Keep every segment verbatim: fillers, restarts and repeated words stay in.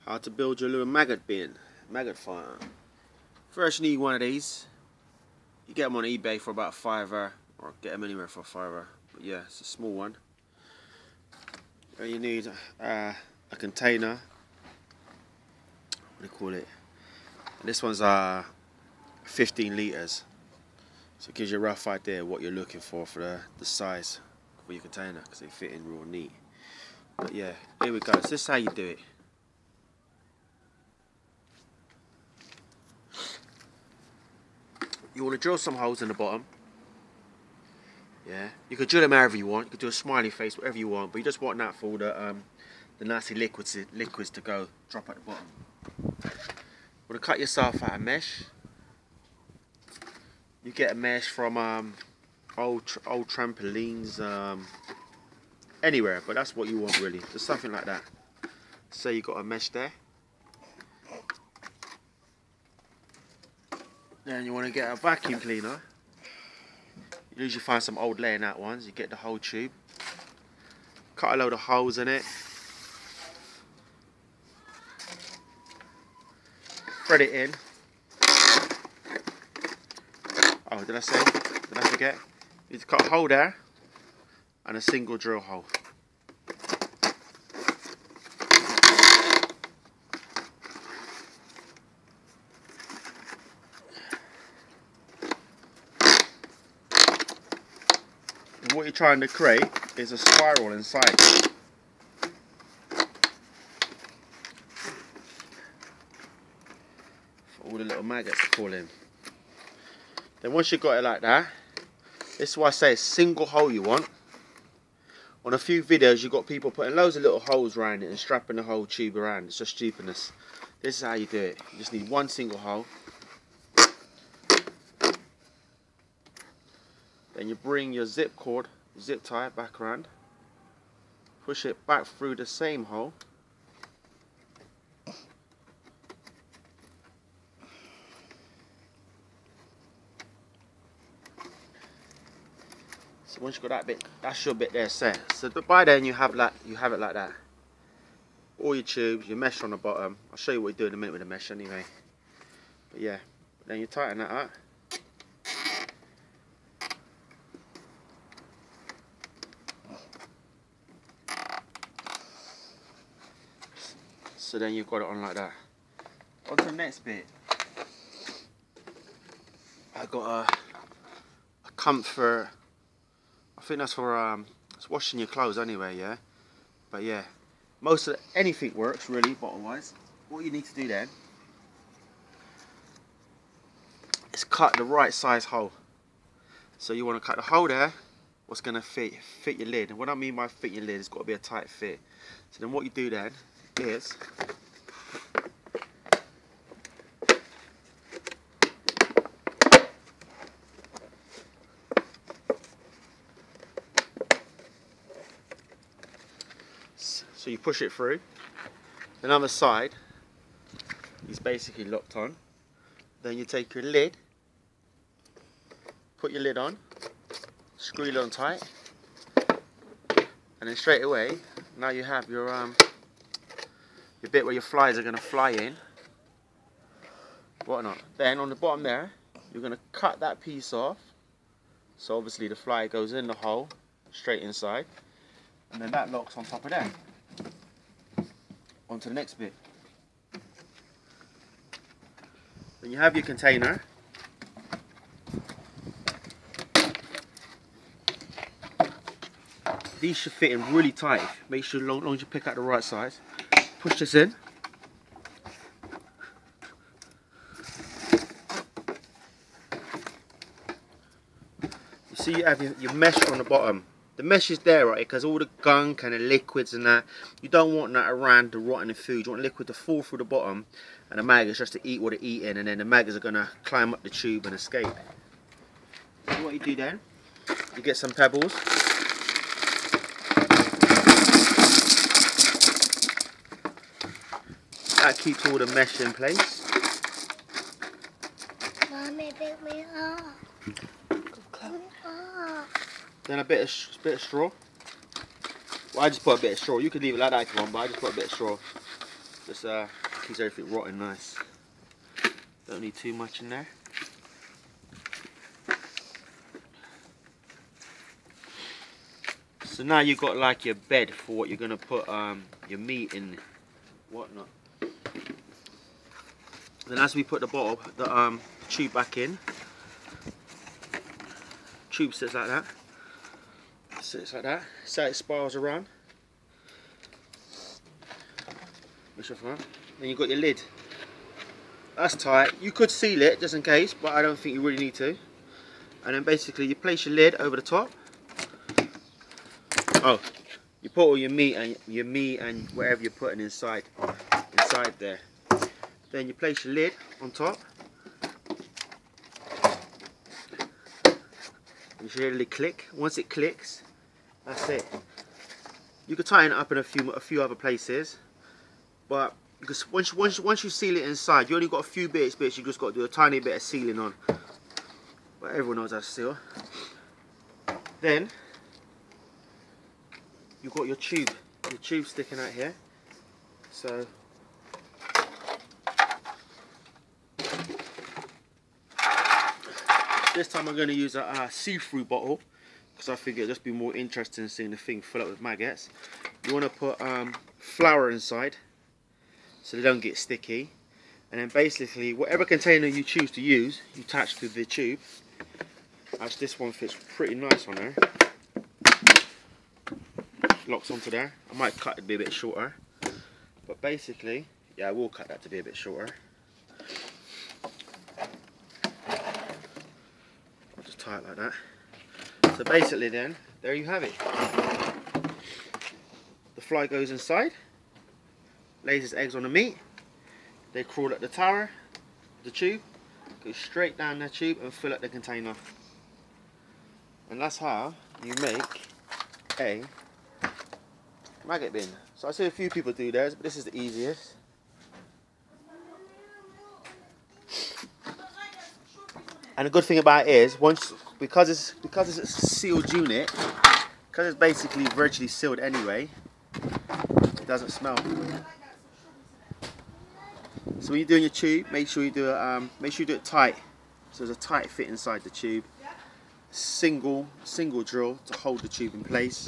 How to build your little maggot bin, maggot farm. First you need one of these. You get them on eBay for about a fiver, or get them anywhere for a fiver. But yeah, it's a small one. And you need uh, a container. What do you call it? And this one's uh, fifteen litres. So it gives you a rough idea what you're looking for for the, the size for your container, because they fit in real neat. But yeah, here we go. So this is how you do it. You want to drill some holes in the bottom. Yeah, you could drill them however you want. You could do a smiley face, whatever you want. But you just want that for the um, the nasty liquids liquids to go drop at the bottom. You want to cut yourself out a mesh. You get a mesh from um, old tr old trampolines, um, anywhere. But that's what you want really. Just something like that. So you got a mesh there. Then you want to get a vacuum cleaner. You usually find some old laying out ones. You get the whole tube. Cut a load of holes in it. Thread it in. Oh, did I say? Did I forget? You need to cut a hole there and a single drill hole. What you're trying to create is a spiral inside. For all the little maggots to fall in. Then once you've got it like that, this is why I say a single hole you want. On a few videos you've got people putting loads of little holes around it and strapping the whole tube around. It's just stupidness. This is how you do it. You just need one single hole. Then you bring your zip cord, zip tie it back around, push it back through the same hole, so once you got that bit, that's your bit there set. So by then you have like you have it like that. All your tubes, your mesh on the bottom. I'll show you what you do in a minute with the mesh anyway. But yeah, then you tighten that up. So then you've got it on like that. On to the next bit. I got a, a comfort. I think that's for um, it's washing your clothes anyway, yeah. But yeah, most of the, anything works really, bottom wise. What you need to do then is cut the right size hole. So you want to cut the hole there. What's gonna fit fit your lid? And what I mean by fit your lid, it's got to be a tight fit. So then what you do then is so you push it through. The other side is basically locked on. Then you take your lid, put your lid on, screw it on tight, and then straight away now you have your um the bit where your flies are going to fly in, whatnot. Then on the bottom there, you're going to cut that piece off. So obviously the fly goes in the hole, straight inside, and then that locks on top of that. On to the next bit. Then you have your container. These should fit in really tight. Make sure as long as you pick out the right size. Push this in. You see you have your, your mesh on the bottom. The mesh is there, right, because all the gunk and the liquids and that, you don't want that around the rotten food. You want liquid to fall through the bottom and the maggots just to eat what they're eating, and then the maggots are going to climb up the tube and escape. So what you do then, you get some pebbles. That keeps all the mesh in place. Mommy, pick me up. Then a bit of, bit of straw. Well, I just put a bit of straw. You could leave it like that if you want, but I just put a bit of straw. Just uh, keeps everything rotten nice. Don't need too much in there. So now you've got like your bed for what you're gonna put um, your meat in, whatnot. Then as we put the bottle, the um, tube back in, tube sits like that. Sits like that. So it spirals around. Then you've got your lid. That's tight. You could seal it just in case, but I don't think you really need to. And then basically you place your lid over the top. Oh, you put all your meat and your meat and whatever you're putting inside, inside there. Then you place your lid on top. You should hear the lid click. Once it clicks, that's it. You could tighten it up in a few a few other places, but because once once once you seal it inside, you only got a few bits. Bits you just got to do a tiny bit of sealing on. But everyone knows how to seal. Then you've got your tube, your tube sticking out here. So this time I'm going to use a uh, see-through bottle because I think it'll just be more interesting seeing the thing fill up with maggots. You want to put um, flour inside so they don't get sticky, and then basically whatever container you choose to use, you attach to the tube. As this one fits pretty nice on there. Locks onto there. I might cut it to be a bit shorter, but basically, yeah, I will cut that to be a bit shorter. I'll just tie it like that. So basically then, there you have it. The fly goes inside, lays its eggs on the meat, they crawl up the tower, the tube, go straight down the tube and fill up the container. And that's how you make a maggot bin. So I see a few people do theirs, but this is the easiest. And the good thing about it is, once because it's because it's a sealed unit, because it's basically virtually sealed anyway, it doesn't smell. So when you're doing your tube, make sure you do it. Um, make sure you do it tight. So there's a tight fit inside the tube. Single single drill to hold the tube in place.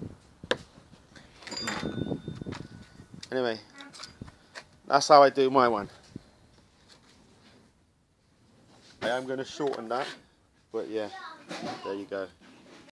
Anyway, that's how I do my one. I am going to shorten that, but yeah, there you go.